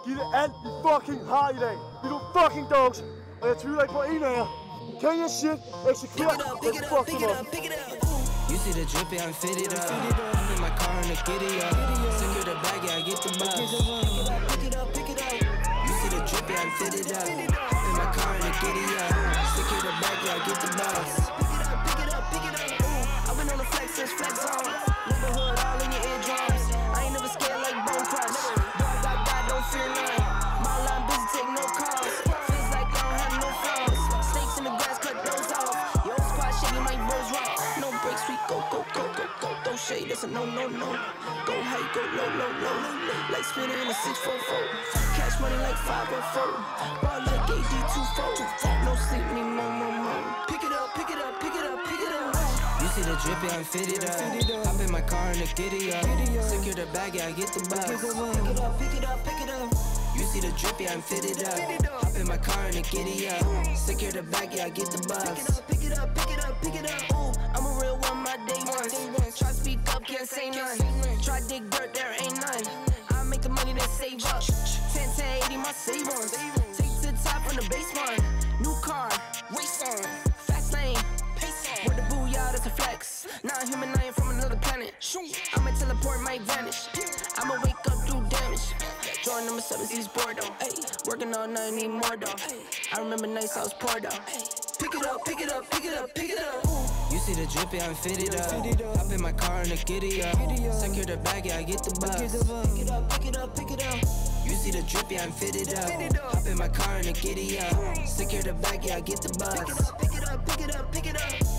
Giv det alt, I fucking har i dag. Vi er nogle fucking dogs, og jeg tvivler ikke på en af jer. Kan I shit? Eksekver. Let's fuck them up. You see the drippy, I'm fitted up. I'm in my car and the giddy up. Secure the bag, yeah, I get the bus. Pick it up. You see the drippy, I'm fitted up. I'm in my car and the giddy up. Secure the bag, yeah, I get the bus. Pick it up. Ooh, I've been on the flex since flex on. Neighborhood all in your eardrums. I ain't never scared like Bone Crush. God, don't fear none. My line busy, take no calls. Feels like I don't have no flaws. Snakes in the grass, cut those off. Your squad shady, my bros rock. No breaks, we go. Don't shade, that's a no. Go high, go low. Like spinning in a 644. Cash money like 504. Ball like AD24. No sleep, need more. Pick it up. You see the drippy, I'm fitted up. Hop in my car and the giddy up. Secure the bag, yeah, I get the bus. Pick it up. You see the drippy, I'm fitted up. Hop in my car and the giddy up. Secure the bag, yeah, I get the bus. Pick it up. Ooh, I'm a real one, my day ones. Try to speak up, can't say none. Try dig dirt, there ain't none. I make the money that save up. 10, 80, my save ones. Take to the top on the baseline. New car, race on. Fast lane, pace on. Where the booyah, that's a flex. Not human, I ain't from another planet. I'ma teleport my advantage. I'ma wake up, do damage. Drawing number 7, he's bored though. Working all night, need more though. I remember nights I was poor though. Pick it up. You see the drippy, I'm fitted up. Hop in my car and the giddy up. Secure the bag, yeah, I get the bus. Pick it up. You see the drippy, I'm fitted up. Hop in my car and the giddy up. Secure the bag, yeah, I get the bus. Pick it up.